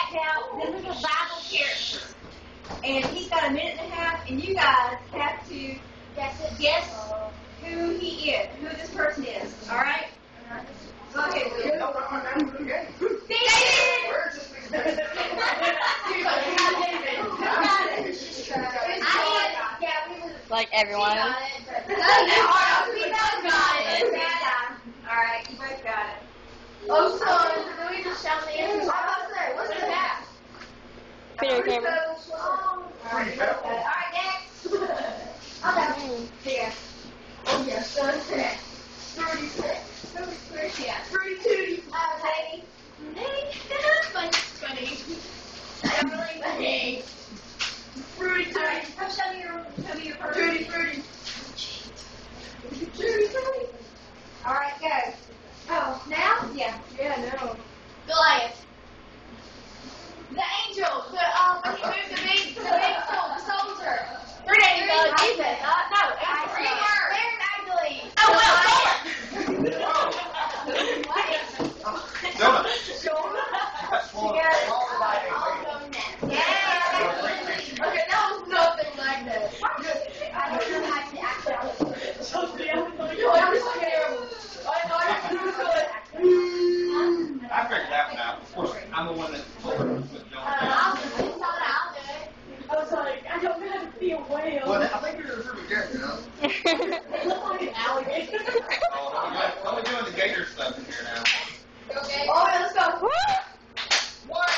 count the little Bible characters. And he's got a minute and a half, and you guys have to guess who he is, who this person is. All right? Go ahead, Will. David! Like everyone. All right, you both got it. Oh, so do we just shout the answers? What's the math? Video camera. All right, next. Here. Oh, yes, 36. 36, yeah. 32. Lady. Funny. Emily, funny. Fruity, All right, come show me your person. fruity. All right, go. Oh, now? Yeah. Yeah, no. Goliath. The angel. When he moved the big soldier. Three days ago. Jesus. No. Mary Magdalene. Oh, well, okay, that was nothing like that. I don't know how to act out. I figured that one out. Of course, I'm the one that told her to put John. I'll do it. I was like, I don't know how to be a whale. Well, I think you're a pretty good, you know? They look like an alligator. Oh, don't be doing the gator stuff in here now. Okay. Oh, yeah, let's go. What?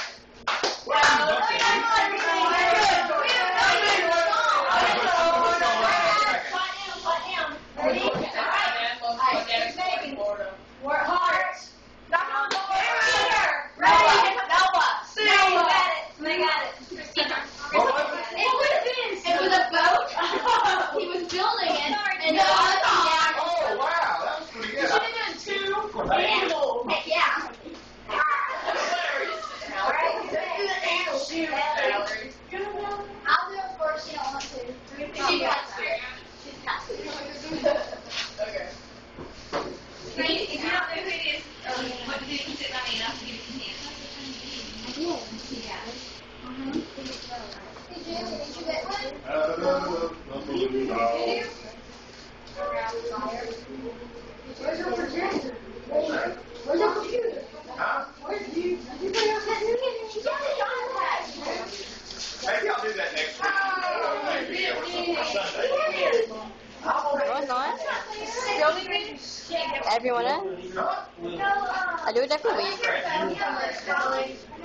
Where's your projector? Where's your computer? Huh? Where's you? Did you put it on that new Maybe I'll do that next week. No, it's not. Everyone else? I do it every week.